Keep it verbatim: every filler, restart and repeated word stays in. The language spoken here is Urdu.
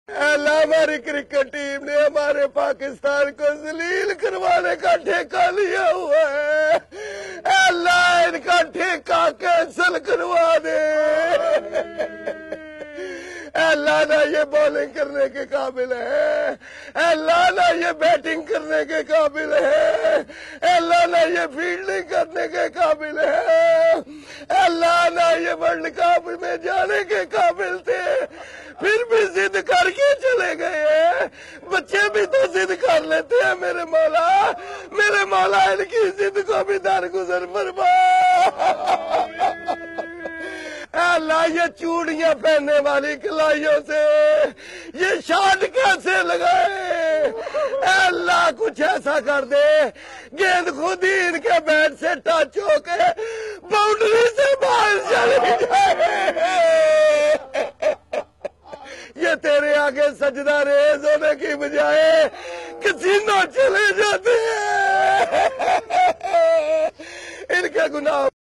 اللہ ہماری کرکٹ ٹیم نے ہمارے پاکستان کو ذلیل کروانے کا ٹھیکہ لیا ہوا ہے، اللہ ان کا ٹھیکہ کینسل کروا دے۔ اللہ نہ یہ بولنگ کرنے کے قابل ہے، اللہ نہ یہ بیٹنگ کرنے کے قابل ہے، اللہ نہ یہ فیلڈنگ کرنے کے قابل ہے، اللہ نہ یہ ورلڈ کپ میں جانے کے قابل تھے، پھر بھی ضد کر کے چلے گئے ہیں۔ بچے بھی تو ضد کر لیتے ہیں میرے مولا، میرے مولا ان کی ضد کو بھی درگزر فرما۔ اللہ یہ چوڑیاں پہننے والی کلائیوں سے یہ شاٹ کیسے لگائے؟ اللہ کچھ ایسا کر دے گیند خود ہی ان کے بیٹ سے ٹچ ہو کے باؤنڈری سے باہر چلی جائے۔ یہ تیرے آگے سجدہ ریز ہونے کی بجائے کسینوں چلے جاتے ہیں۔ ان کے گناہ